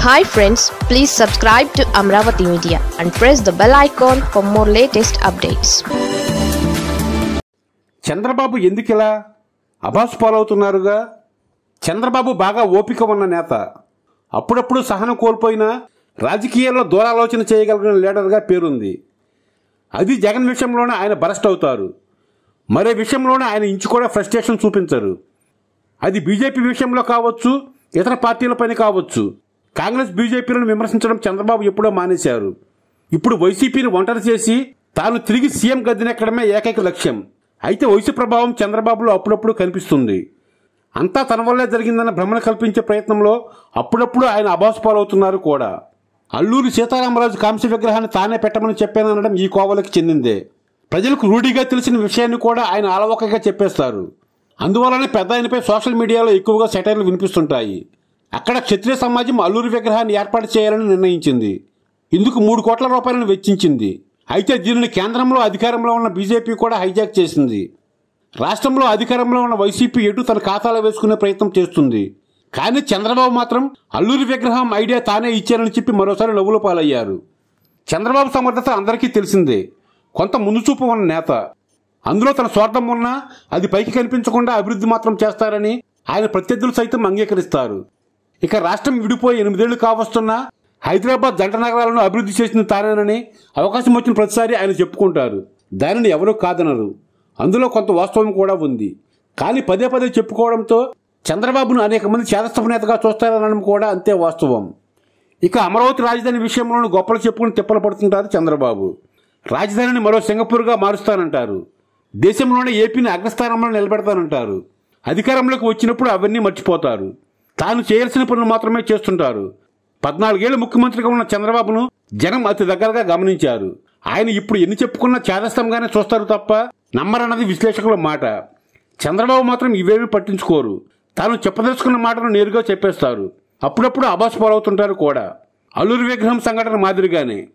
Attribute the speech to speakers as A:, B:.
A: Hi friends, please subscribe to Amaravathi Media and press the bell icon for more latest updates.
B: Chandrababu ఎందుకిలా అబాస్ పాలవుతున్నారుగా? చంద్రబాబు బాగా ఓపిక ఉన్న నేత. అప్పుడప్పుడు సహనం కోల్పోయినా రాజకీయాల్లో దూరాలోచన చేయగలిగిన లీడర్గా పేరుంది. అది జగన్ విషయంలోనే ఆయన బరస్ట్ అవుతారు. మరే విషయంలోనే ఆయన ఇంచు కూడా ఫ్రస్ట్రేషన్ చూపించరు. అది బీజేపీ విషయంలో కావచ్చు, ఇతర పార్టీలపైన కావచ్చు. కాంగ్రెస్ బీజేపీలను విమర్శించడం చంద్రబాబు ఎప్పుడో మానేశారు. ఇప్పుడు వైసీపీని ఒంటరి చేసి తాను తిరిగి సీఎం గద్దెనెక్కడమే ఏకైక లక్ష్యం. అయితే వయసు ప్రభావం చంద్రబాబులో అప్పుడప్పుడు కనిపిస్తుంది. అంతా తన వల్లే జరిగిందన్న భ్రమను కల్పించే ప్రయత్నంలో అప్పుడప్పుడు ఆయన అబాసు పాలవుతున్నారు కూడా. అల్లూరి సీతారామరాజు కాంస్య విగ్రహాన్ని తానే పెట్టమని చెప్పాననడం ఈ కోవలకి చెందిందే. ప్రజలకు రూఢిగా తెలిసిన విషయాన్ని కూడా ఆయన అలవోకగా చెప్పేస్తారు. అందువల్లనే పెద్ద ఆయనపై సోషల్ మీడియాలో ఎక్కువగా సెటైర్లు వినిపిస్తుంటాయి. అక్కడ క్షత్రియ సమాజం అల్లూరి విగ్రహాన్ని ఏర్పాటు చేయాలని నిర్ణయించింది. ఇందుకు 3 కోట్ల రూపాయలను వెచ్చించింది. అయితే దీనిని కేంద్రంలో అధికారంలో ఉన్న బీజేపీ కూడా హైజాక్ చేసింది. రాష్ట్రంలో అధికారంలో ఉన్న వైసీపీ ఎటు తన ఖాతాలో వేసుకునే ప్రయత్నం చేస్తుంది. కానీ చంద్రబాబు మాత్రం అల్లూరి విగ్రహం ఐడియా తానే ఇచ్చారని చెప్పి మరోసారి నవ్వుల పాలయ్యారు. చంద్రబాబు సమర్థత అందరికీ తెలిసిందే. కొంత ముందు చూపు ఉన్న నేత. అందులో తన స్వార్థం ఉన్నా అది పైకి కనిపించకుండా అభివృద్ధి మాత్రం చేస్తారని ఆయన ప్రత్యర్థులు సైతం అంగీకరిస్తారు. ఇక రాష్ట్రం విడిపోయి 8 ఏళ్లు కావస్తున్నా హైదరాబాద్ జంట నగరాలను అభివృద్ధి చేసింది తానేనని అవకాశం వచ్చిన ప్రతిసారి ఆయన చెప్పుకుంటారు. దానిని ఎవరూ కాదనరు. అందులో కొంత వాస్తవం కూడా ఉంది. కానీ పదే పదే చెప్పుకోవడంతో చంద్రబాబును అనేక మంది చేదస్తపు నేతగా చూస్తారనడం కూడా అంతే వాస్తవం. ఇక అమరావతి రాజధాని విషయంలోనూ గొప్పలు చెప్పుకుని తిప్పలు పడుతుంటారు చంద్రబాబు. రాజధానిని మరో సింగపూర్గా మారుస్తానంటారు. దేశంలోనే ఏపీని అగ్రస్థానంలో నిలబెడతానంటారు. అధికారంలోకి వచ్చినప్పుడు అవన్నీ మర్చిపోతారు. తాను చేయాల్సిన పనులు మాత్రమే చేస్తుంటారు. 14 ఏళ్లు ముఖ్యమంత్రిగా ఉన్న చంద్రబాబును జనం అతి దగ్గరగా గమనించారు. ఆయన ఇప్పుడు ఎన్ని చెప్పుకున్నా చేదస్తంగానే చూస్తారు తప్ప నమ్మరన్నది విశ్లేషకుల మాట. చంద్రబాబు మాత్రం ఇవేమీ పట్టించుకోరు. తాను చెప్పదలుచుకున్న మాటను నేరుగా చెప్పేస్తారు. అప్పుడప్పుడు అబాసు పాలవుతుంటారు కూడా. అల్లూరి విగ్రహం సంఘటన మాదిరిగానే